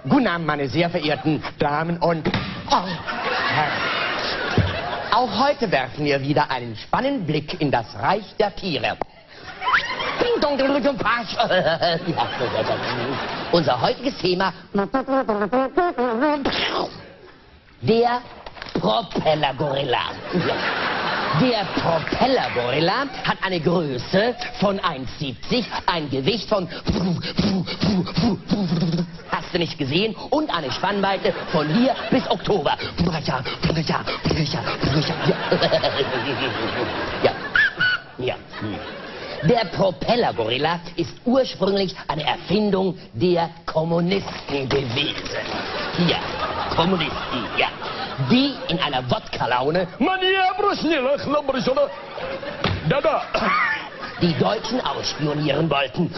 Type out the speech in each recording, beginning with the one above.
Guten Abend, meine sehr verehrten Damen und Herren. Auch heute werfen wir wieder einen spannenden Blick in das Reich der Tiere. Unser heutiges Thema: der Propellergorilla. Der Propellergorilla hat eine Größe von 1,70, ein Gewicht von... Hast du nicht gesehen? Und eine Spannweite von hier bis Oktober. Ja. Ja. Der Propellergorilla ist ursprünglich eine Erfindung der Kommunisten gewesen. Ja, Kommunisten, ja. Die in einer Wodka-Laune die Deutschen ausspionieren wollten.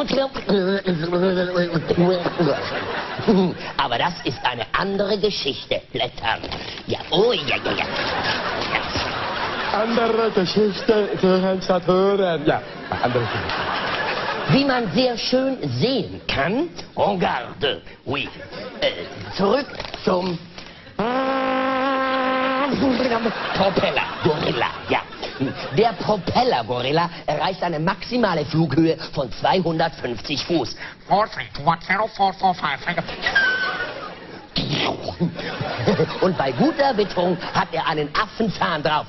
Aber das ist eine andere Geschichte, Blätter. Ja, oh ja, ja, ja. Andere Geschichte gehören zu hören. Ja, andere Geschichte. Wie man sehr schön sehen kann, en garde, oui. Zurück zum Propellergorilla, ja. Der Propellergorilla erreicht eine maximale Flughöhe von 250 Fuß. Und bei guter Witterung hat er einen Affenzahn drauf.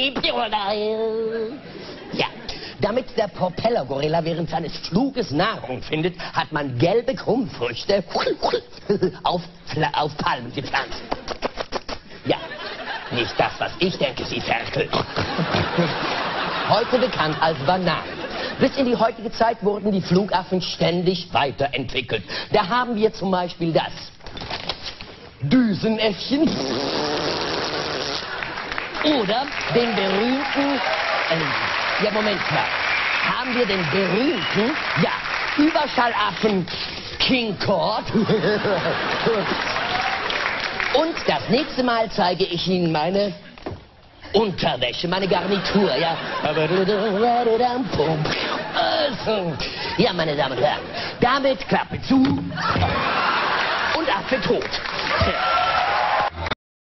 Ja. Damit der Propellergorilla während seines Fluges Nahrung findet, hat man gelbe Krummfrüchte auf Palmen gepflanzt. Ja, nicht das, was ich denke, Sie Ferkel. Heute bekannt als Bananen. Bis in die heutige Zeit wurden die Flugaffen ständig weiterentwickelt. Da haben wir zum Beispiel das Düsenäffchen oder den berühmten... ja, Moment mal. Haben wir den berühmten, ja, Überschallaffen King Kord. Und das nächste Mal zeige ich Ihnen meine Unterwäsche, meine Garnitur, ja. Also, ja, meine Damen und Herren, damit Klappe zu und Affe tot.